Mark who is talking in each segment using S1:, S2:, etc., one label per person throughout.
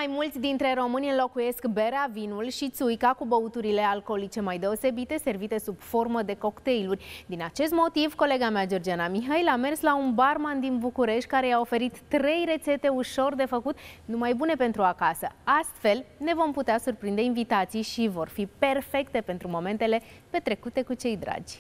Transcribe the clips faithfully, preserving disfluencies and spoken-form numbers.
S1: mai mulți dintre români înlocuiesc berea, vinul și țuica cu băuturile alcoolice mai deosebite, servite sub formă de cocktailuri. Din acest motiv, colega mea, Georgiana Mihail, a mers la un barman din București care i-a oferit trei rețete ușor de făcut, numai bune pentru acasă. Astfel, ne vom putea surprinde invitații și vor fi perfecte pentru momentele petrecute cu cei dragi.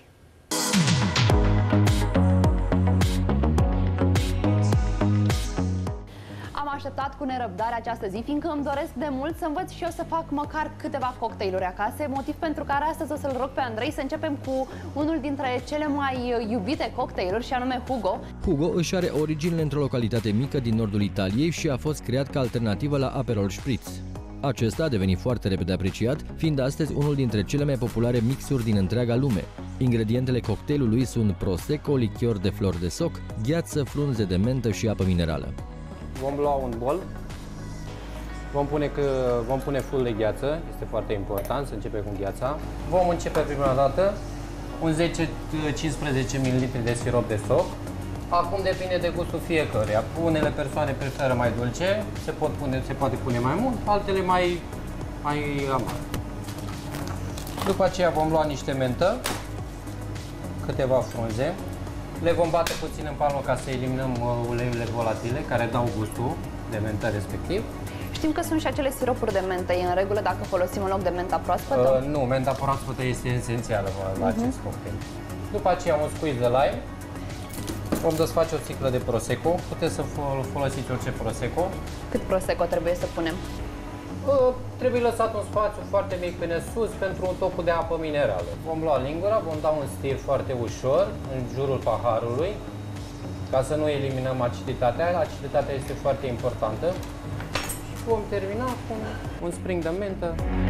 S2: Am așteptat cu nerăbdare această zi, fiindcă îmi doresc de mult să învăț și eu să fac măcar câteva cocktailuri acasă, motiv pentru care astăzi o să-l rog pe Andrei să începem cu unul dintre cele mai iubite cocktailuri, și anume Hugo.
S3: Hugo își are originile într-o localitate mică din nordul Italiei și a fost creat ca alternativă la Aperol Spritz. Acesta a devenit foarte repede apreciat, fiind astăzi unul dintre cele mai populare mixuri din întreaga lume. Ingredientele cocktailului sunt prosecco, lichior de flori de soc, gheață, frunze de mentă și apă minerală.
S4: Vom lua un bol, vom pune, că, vom pune full de gheață, este foarte important să începem cu gheața. Vom începe prima dată un zece cincisprezece mililitri de sirop de soc. Acum depinde de gustul fiecăruia. Unele persoane preferă mai dulce, se, pot pune, se poate pune mai mult, altele mai, mai amar. După aceea vom lua niște mentă, câteva frunze. Le vom bate puțin în palmă ca să eliminăm uleiurile volatile care dau gustul de mentă respectiv.
S2: Știm că sunt și acele siropuri de mentă. E în regulă dacă folosim în loc de menta proaspătă?
S4: Uh, nu, menta proaspătă este esențială la uh-huh. acest cocktail. După aceea un squeeze de lime. Vom desface o sticlă de prosecco. Puteți să folosiți orice prosecco.
S2: Cât prosecco trebuie să punem?
S4: Uh, trebuie lăsat un spațiu foarte mic până sus pentru un topul de apă minerală. Vom lua lingura, vom da un stir foarte ușor în jurul paharului ca să nu eliminăm aciditatea. Aciditatea este foarte importantă. Și vom termina cu un spring de mentă.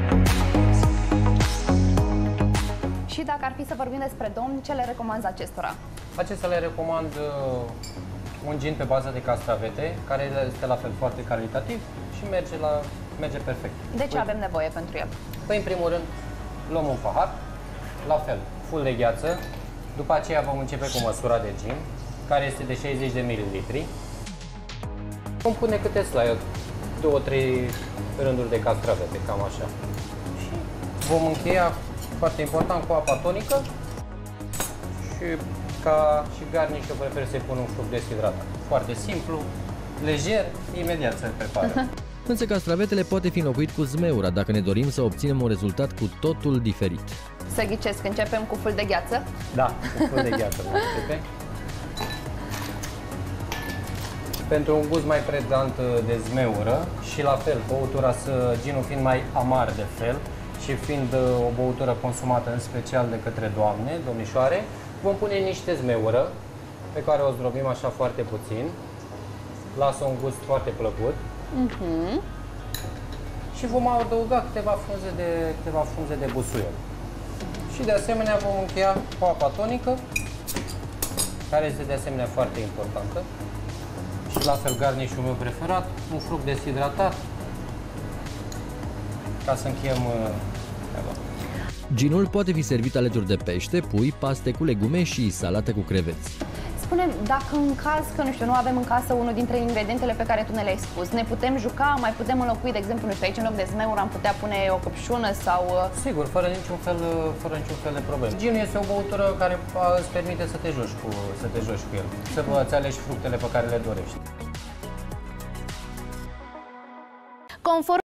S2: Și dacă ar fi să vorbim despre domni, ce le recomanzi acestora?
S4: Acestea le recomand uh, un gin pe bază de castravete, care este la fel foarte calitativ și merge la merge perfect.
S2: De ce avem nevoie pentru el?
S4: Păi, în primul rând, luăm un pahar, la fel, full de gheață. După aceea vom începe cu măsura de gin, care este de șaizeci de mililitri. Vom pune câte slide, două trei rânduri de castravete, cam așa. Și vom încheia, foarte important, cu apa tonică și ca și garniș eu prefer să-i pun un fruct deshidratat. Foarte simplu, lejer, imediat se prepară.
S3: Însă castravetele poate fi înlocuit cu zmeura dacă ne dorim să obținem un rezultat cu totul diferit.
S2: Să ghicesc, începem cu full de gheață?
S4: Da, cu full de gheață vom începe. Pentru un gust mai predant de zmeură și la fel, băutura, să, ginul fiind mai amar de fel și fiind o băutură consumată în special de către doamne, domnișoare, vom pune niște zmeură pe care o zdrobim așa foarte puțin. Lasă un gust foarte plăcut. Uh-huh. Și vom adăuga câteva frunze de, câteva frunze de busuioc. Și de asemenea vom încheia cu apa tonică, care este de asemenea foarte importantă. Și la fel garnișul meu preferat, un fruct deshidratat, ca să încheiem uh,
S3: Ginul poate fi servit alături de pește, pui, paste cu legume și salată cu creveți.
S2: Spune, dacă în caz că, nu știu, nu avem în casă unul dintre ingredientele pe care tu ne le-ai spus, ne putem juca, mai putem înlocui, de exemplu, nu știu, aici în loc de zmeură am putea pune o căpșună sau...
S4: Sigur, fără niciun fel, fără niciun fel de probleme. Ginul este o băutură care îți permite să te joci cu, să te joci cu el, să îți alegi fructele pe care le dorești.
S1: Conform